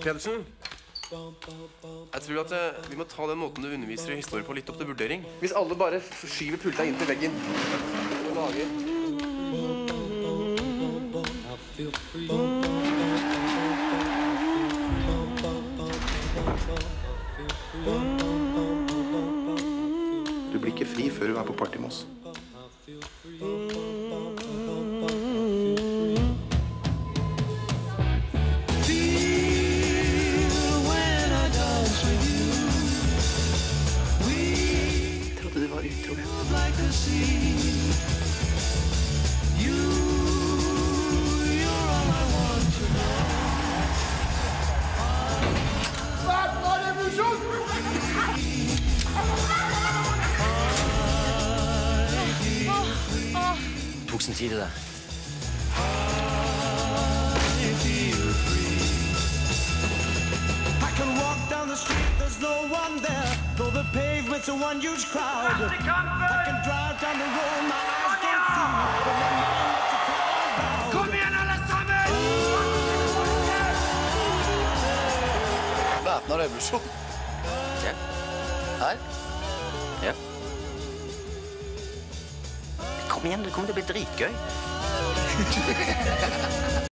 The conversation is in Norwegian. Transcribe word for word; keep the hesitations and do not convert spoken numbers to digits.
Pedersen. Jeg tror at uh, vi må ta den måten du underviser i historie på litt opp til vurdering. Hvis alle bare skyver pulta inn til veggen og lager... Du blir ikke fri før du er på party med oss. Tok sin tid i det. I can walk down the street, there's no one there. Though the pavement's a one huge crowd. I can drive down the road, my eyes don't see. But my mind lets the crowd down. Kom igjen, alle sammen! Væpnet revolusjon. Ja. Her. Ja. Kom igjen, det kommer til å bli dritgøy.